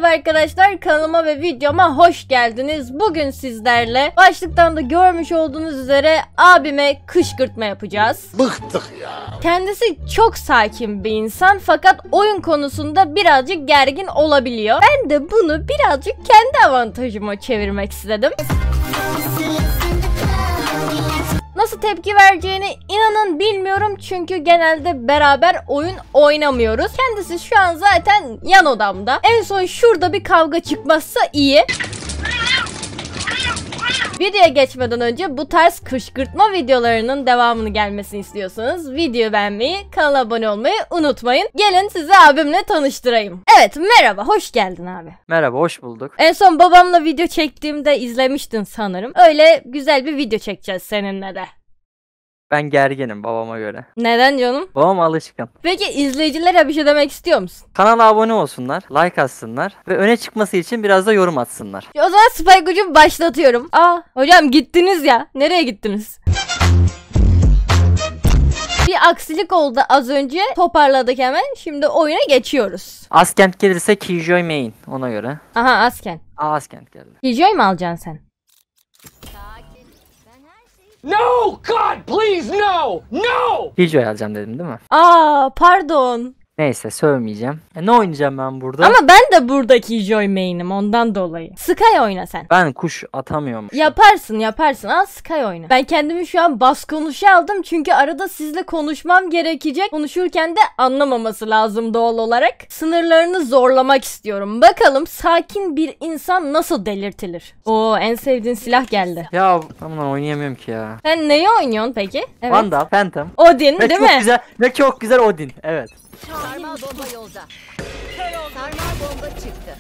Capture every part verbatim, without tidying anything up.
Merhaba arkadaşlar, kanalıma ve videoma hoş geldiniz. Bugün sizlerle başlıktan da görmüş olduğunuz üzere abime kışkırtma yapacağız. Bıktık ya. Kendisi çok sakin bir insan fakat oyun konusunda birazcık gergin olabiliyor. Ben de bunu birazcık kendi avantajıma çevirmek istedim. Nasıl tepki vereceğini inanın bilmiyorum çünkü genelde beraber oyun oynamıyoruz. Kendisi şu an zaten yan odamda. En son şurada bir kavga çıkmazsa iyi. Videoya geçmeden önce bu tarz kışkırtma videolarının devamını gelmesini istiyorsanız videoyu beğenmeyi, kanala abone olmayı unutmayın. Gelin sizi abimle tanıştırayım. Evet, merhaba, hoş geldin abi. Merhaba, hoş bulduk. En son babamla video çektiğimde izlemiştin sanırım. Öyle güzel bir video çekeceğiz seninle de. Ben gerginim babama göre. Neden canım? Babam alışkın. Peki izleyicilere bir şey demek istiyor musun? Kanala abone olsunlar, like atsınlar ve öne çıkması için biraz da yorum atsınlar. O zaman Spike ucumu başlatıyorum. Aa hocam gittiniz ya. Nereye gittiniz? Bir aksilik oldu az önce. Toparladık hemen. Şimdi oyuna geçiyoruz. Askent gelirse Killjoy main ona göre. Aha Asken. Aa, Askent geldi. Killjoy mu alacaksın sen? No, God, please, no, no. Killjoy alacağım dedim değil mi? Aa pardon. Neyse, sövmeyeceğim. E, ne oynayacağım ben burada? Ama ben de burada Killjoy main'im ondan dolayı. Sky oyna sen. Ben kuş atamıyorum. Yaparsın yaparsın. Al Sky oyna. Ben kendimi şu an bas konuşa aldım çünkü arada sizle konuşmam gerekecek. Konuşurken de anlamaması lazım doğal olarak. Sınırlarını zorlamak istiyorum. Bakalım sakin bir insan nasıl delirtilir? Oo, en sevdiğin silah geldi. Ya ben bundan oynayamıyorum ki ya. Sen neyi oynuyorsun peki? Evet. Vandal, Phantom. Odin Ve değil çok mi? güzel ve çok güzel Odin. Evet. Sarmal bomba yolda. Sarmal bomba çıktı.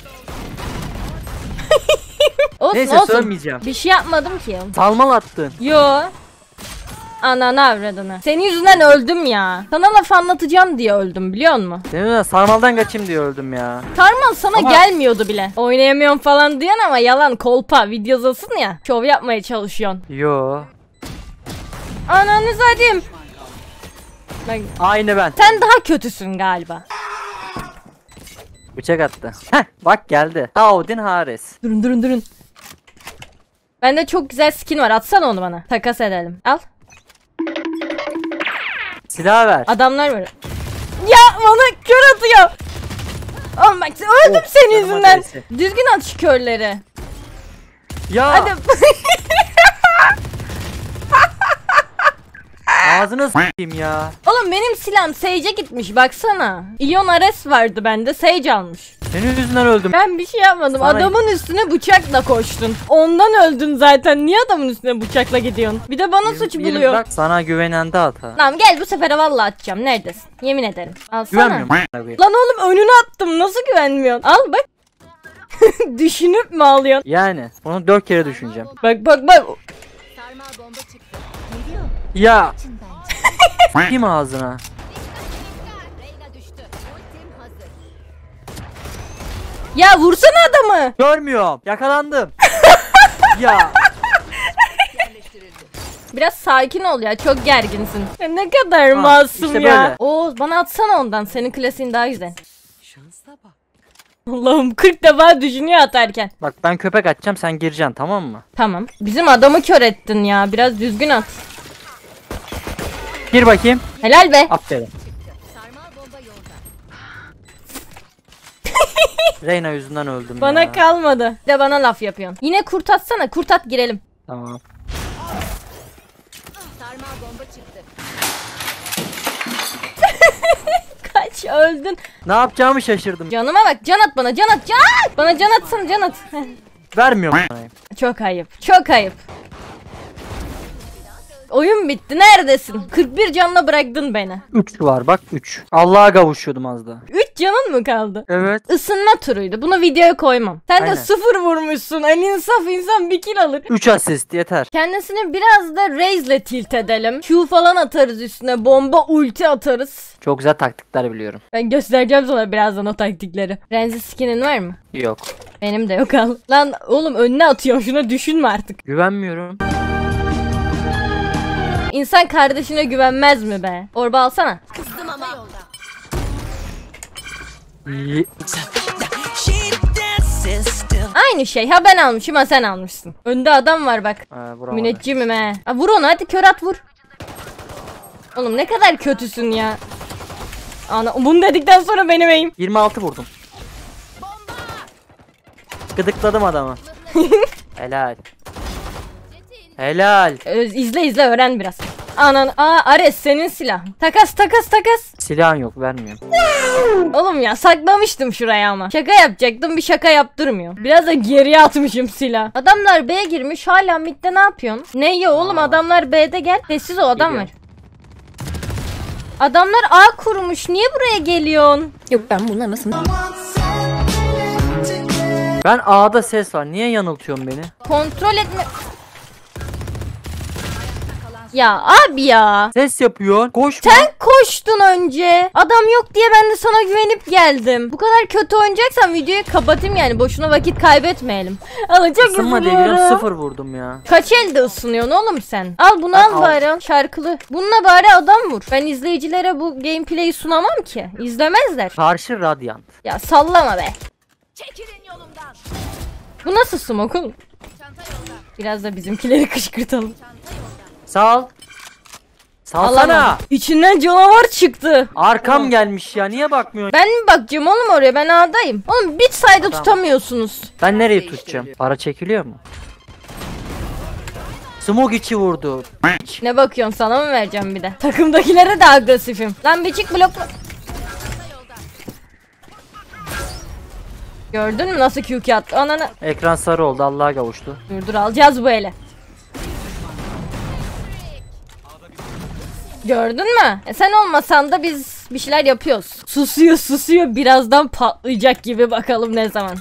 Olsun Neyse, olsun. sövmeyeceğim. Bir şey yapmadım ki. Salmal attın. Yo. Ananı avradını. Senin yüzünden öldüm ya. Sana laf anlatacağım diye öldüm biliyor musun? Senin yüzünden sarmaldan kaçayım diye öldüm ya. Karman sana Ama- gelmiyordu bile. Oynayamıyorum falan diyorsun ama yalan, kolpa, videodasın ya. Şov yapmaya çalışıyorsun. Yo. Ananı satayım. Bak, Aynı ben. sen daha kötüsün galiba. Bıçak attı. Heh, bak geldi. Ha, Odin Hares. Durun durun durun. Bende çok güzel skin var, atsana onu bana. Takas edelim. Al. Silah ver. Adamlar var. Ya bana kör atıyor. Oğlum bak öldüm Oh, senin canıma yüzünden. değsin. Düzgün at şu körleri. Ya Hadi. ağzını s**eyim ya. Oğlum benim silahım Sage'e gitmiş baksana. Ion Ares vardı bende, Sage almış. Senin yüzünden öldüm. Ben bir şey yapmadım. Sana- Adamın üstüne bıçakla koştun. Ondan öldün zaten. Niye adamın üstüne bıçakla gidiyorsun? Bir de bana suç Benim- buluyor. Bak, sana güvenen de hata. Tamam gel bu sefer vallahi atacağım. Neredesin? Yemin ederim. Alsana. Güvenmiyorum. Abi. Lan oğlum önüne attım. Nasıl güvenmiyorsun? Al bak. Düşünüp mü alıyorsun? Yani onu dört kere düşüneceğim. Bak bak bak. Sarmal bomba çıktı. Geliyor. Ya Açın bence. s**eyim ağzına. Reyna düştü. Ultim hazır. Ya vursana adamı. Görmüyorum. Yakalandım. Ya Biraz sakin ol ya. Çok gerginsin. Ya ne kadar Ha, masum işte ya. böyle. Oo bana atsana ondan. Senin klasiğin daha güzel. Allah'ım kırk defa düşünüyor atarken. bak, ben köpek atacağım, sen gireceksin, tamam mı? Tamam. Bizim adamı kör ettin ya. Biraz düzgün at. Gir bakayım. Helal be. Aferin. Sarmal bomba yolda. Reyna yüzünden öldüm Bana ya. kalmadı. Bir de bana laf yapıyorsun. Yine kurt atsana. Kurt at girelim. Tamam. Sarmal bomba çıktı. Kaç öldün. Ne yapacağımı şaşırdım. Canıma bak. Can at bana. Can at. Can. Bana can atsana. Can at. Vermiyorum. Çok ayıp. Çok ayıp. Oyun bitti. Neredesin? kırk bir canla bıraktın beni. üç var bak, üç. Allah'a kavuşuyordum az da. üç canın mı kaldı? Evet. Isınma turuydu. Bunu videoya koymam. Sen Aynen. de sıfır vurmuşsun. El insaf insan bir kill alır. üç asist yeter. Kendisini biraz da Raze'le tilt edelim. Q falan atarız üstüne. Bomba ulti atarız. Çok güzel taktikler biliyorum. Ben göstereceğim sana birazdan o taktikleri. Renzi skinin var mı? Yok. Benim de yok al. Lan oğlum önüne atıyorsun, şuna düşünme artık. Güvenmiyorum. İnsan kardeşine güvenmez mi be? Orba alsana. Kızdım ama yolda. Y- She dance Aynı şey. Ha ben almışım ha sen almışsın. Önde adam var bak. Ee, vuramadı. Müneccimim he. Ha, vur onu hadi kör at vur. Oğlum ne kadar kötüsün ya. Ana bunu dedikten sonra benim eğim. yirmi altı vurdum. Gıdıkladım adamı. Helal. Helal. Ee, izle izle öğren biraz. Anan aa Ares senin silah. Takas takas takas. Silahın yok, vermiyorum. Oğlum ya saklamıştım şuraya ama. Şaka yapacaktım bir şaka yaptırmıyor. Biraz da geriye atmışım silah. Adamlar B'ye girmiş hala midde ne yapıyorsun? Ne ya oğlum adamlar B'de gel. Sessiz o adam Geliyor. var. Adamlar A kurmuş. Niye buraya geliyorsun? Yok ben bunlar nasıl? Ben A'da ses var. Niye yanıltıyorsun beni? Kontrol etme. Ya abi ya. Ses yapıyorsun. Koşma. Sen koştun önce. Adam yok diye ben de sana güvenip geldim. Bu kadar kötü oynayacaksan videoyu kapatayım yani. Boşuna vakit kaybetmeyelim. Ama çok Isınma diye gidiyorum, üzülüyorum. sıfır vurdum ya. Kaç elde ısınıyorsun oğlum sen? Al bunu Ben al al. bari al. Şarkılı. Bununla bari adam vur. Ben izleyicilere bu gameplay'i sunamam ki. İzlemezler. Karşı Radiant. Ya sallama be. Çekilin yolumdan. Bu nasıl smoke oğlum? Çanta yolda. Biraz da bizimkileri kışkırtalım. Sağ ol. Salsana. Alamadım. İçinden canavar çıktı. Arkam gelmiş ya. Niye bakmıyorsun? Ben mi bakacağım oğlum oraya? Ben A'dayım. Oğlum bir sayda tutamıyorsunuz. Ben nereye tutacağım? Para çekiliyor mu? Smoke içi vurdu. Ne bakıyorsun sana mı vereceğim bir de? Takımdakilere de agresifim. Lan bir çık blokla. Gördün mü nasıl Q Q attı? Ananı. Ekran sarı oldu. Allah'a kavuştu. Dur dur alacağız bu ele. Gördün mü? E sen olmasan da biz bir şeyler yapıyoruz. Susuyor susuyor birazdan patlayacak gibi bakalım ne zaman.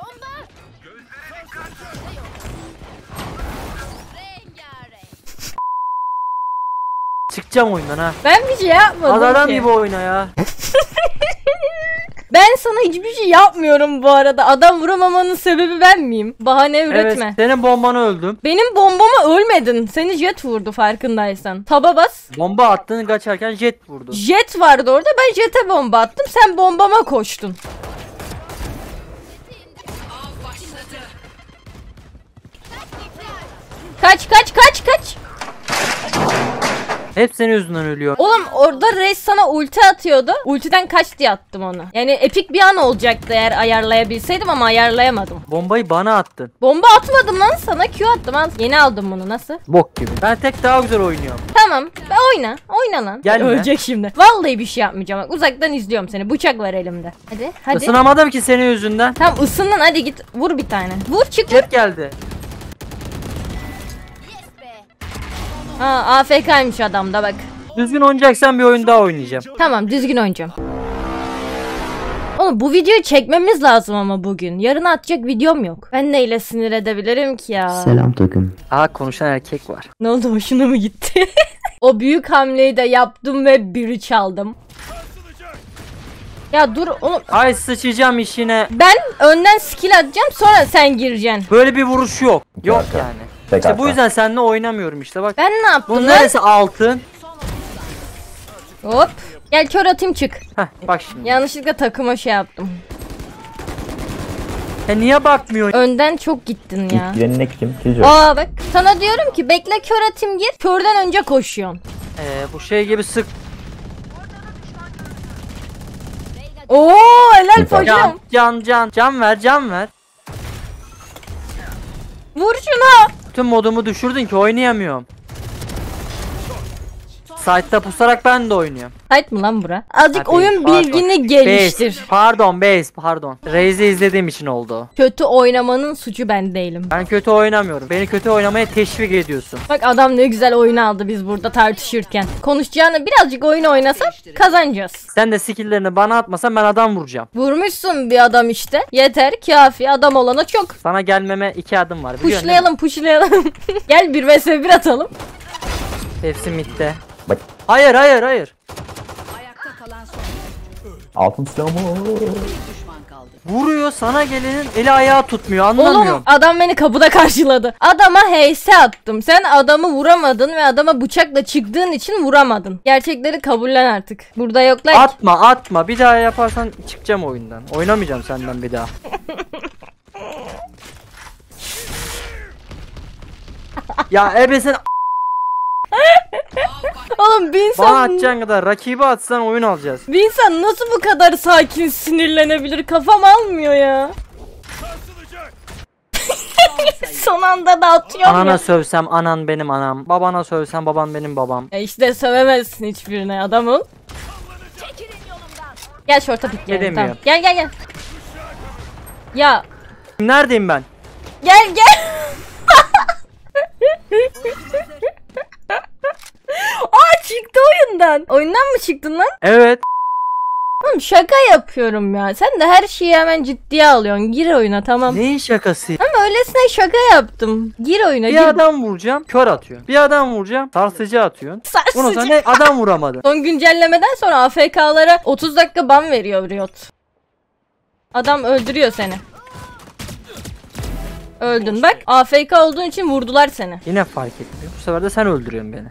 Çıkacağım oyundan ha. Ben bir şey yapmadım Az adam ki. gibi oyna ya. Ben sana hiçbir şey yapmıyorum bu arada. Adam vuramamanın sebebi ben miyim? Bahane üretme. Evet, senin bombanı öldüm. Benim bombama ölmedin. Seni jet vurdu farkındaysan. Taba bas. Bomba attın, kaçarken jet vurdu. Jet vardı orada. Ben jete bomba attım. Sen bombama koştun. Kaç kaç kaç kaç. Hep senin yüzünden ölüyor. Oğlum orada Reis sana ulti atıyordu. Ultiden kaç diye attım onu. Yani epik bir an olacaktı eğer ayarlayabilseydim ama ayarlayamadım. Bombayı bana attın. Bomba atmadım lan sana Q attım. Al. Yeni aldım bunu nasıl? Bok gibi. Ben tek daha güzel oynuyorum. Tamam. Be oyna. Oyna lan. Gelme. Ölecek şimdi. Vallahi bir şey yapmayacağım. Bak, uzaktan izliyorum seni. Bıçak var elimde. Hadi. Hadi. Isınamadım ki senin yüzünden. Tamam ısındın hadi git. Vur bir tane. Vur çık vur. Jet geldi. Ha A F K'ymış adam da bak. Düzgün oynayacaksan bir oyun daha oynayacağım. Tamam düzgün oynayacağım. Oğlum bu videoyu çekmemiz lazım ama bugün. Yarın atacak videom yok. Ben neyle sinir edebilirim ki ya? Selam takım. Aa, konuşan erkek var. Ne oldu hoşuna mı gitti? O büyük hamleyi de yaptım ve biri çaldım. Ya dur oğlum. Ay sıçacağım işine. Ben önden skill atacağım sonra sen gireceksin. Böyle bir vuruş yok. Yok yani. Tek İşte arka. bu yüzden seninle oynamıyorum işte bak. Ben ne yaptım Bunun lan? neresi altın? Hop. Gel kör atayım çık. Heh, bak şimdi. Yanlışlıkla takıma şey yaptım. Ya niye bakmıyorsun? Önden çok gittin ya. İlk girenin ne kim? Killjoy. Aa bak sana diyorum ki bekle kör atayım gir. Körden önce koşuyorsun. Ee, bu şey gibi sık. Oo helal Süper. hocam. Can, can, can. Can ver, can ver. Vur şuna. Tüm modumu düşürdün ki oynayamıyorum. Site'da pusarak ben de oynuyorum. Hayt mı lan bura? Azıcık Ha, oyun pardon. bilgini geliştir. Base. Pardon base pardon. Reis'i izlediğim için oldu o. Kötü oynamanın suçu ben değilim. Ben kötü oynamıyorum. Beni kötü oynamaya teşvik ediyorsun. Bak adam ne güzel oyun aldı biz burada tartışırken. Konuşacağını birazcık oyun oynasak kazanacağız. Sen de skill'lerini bana atmasan ben adam vuracağım. Vurmuşsun bir adam işte. Yeter kafi adam olana çok. Sana gelmeme iki adım var biliyorsun değil mi? Puşlayalım puşlayalım. Gel bir vs bir atalım. Hepsi midde. Bak Hayır hayır hayır. Ayakta kalan son altın silahımı. düşman kaldı. Vuruyor sana gelenin eli ayağı tutmuyor Oğlum anlamıyorum. adam beni kapıda karşıladı. Adama heyse attım. Sen adamı vuramadın ve adama bıçakla çıktığın için vuramadın. Gerçekleri kabullen artık. Burada yoklar ki. Atma atma bir daha yaparsan çıkacağım oyundan. Oynamayacağım senden bir daha. Ya ebesin Oğlum bir bana insan, atacağın kadar rakibi atsan oyun alacağız. bir insan nasıl bu kadar sakin sinirlenebilir? Kafam almıyor ya. Son anda da atıyorum Anana ya. sövsem anan benim anam. Babana sövsem baban benim babam. E işte sövemezsin hiçbirine, adam ol. Gel şorta pikleyelim. Gelemiyor. Tamam. Gel gel gel. Ya Neredeyim ben? gel gel. Aa, çıktı oyundan. Oyundan mı çıktın lan? Evet. Oğlum şaka yapıyorum ya. Sen de her şeyi hemen ciddiye alıyorsun. Gir oyuna, tamam. Neyin şakası? Ama öylesine şaka yaptım. Gir oyuna, Bir gir. adam vuracağım, kör atıyorsun. Bir adam vuracağım, sarsıcı atıyorsun. Bunu Sarsıcı. sonra ne adam vuramadı. Son güncellemeden sonra A F K'lara otuz dakika ban veriyor Riot. Adam öldürüyor seni. Öldün bak. A F K olduğun için vurdular seni. Yine fark etmiyor. Bu sefer de sen öldürüyorsun beni.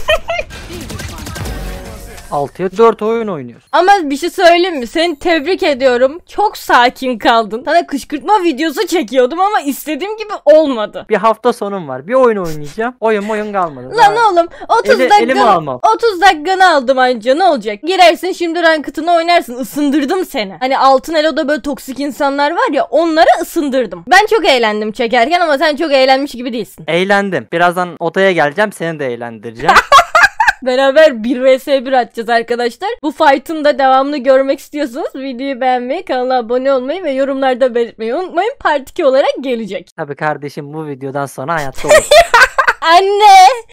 altıya dört oyun oynuyoruz. Ama bir şey söyleyeyim mi? Seni tebrik ediyorum. Çok sakin kaldın. Sana kışkırtma videosu çekiyordum ama istediğim gibi olmadı. Bir hafta sonum var. Bir oyun oynayacağım. Oyun oyun kalmadı. Lan Daha- oğlum otuz Eli- elimi dakikanı, almam. otuz dakikanı aldım anca, ne olacak? Girersin şimdi rankıtını oynarsın. Isındırdım seni. Hani altın eloda böyle toksik insanlar var ya, onları ısındırdım. Ben çok eğlendim çekerken ama sen çok eğlenmiş gibi değilsin. Eğlendim. Birazdan odaya geleceğim. Seni de eğlendireceğim. Beraber bir vs bir atacağız arkadaşlar. Bu fight'ın da devamını görmek istiyorsanız videoyu beğenmeyi, kanala abone olmayı ve yorumlarda belirtmeyi unutmayın. Part iki olarak gelecek. Tabii kardeşim, bu videodan sonra hayatta olur. Anne!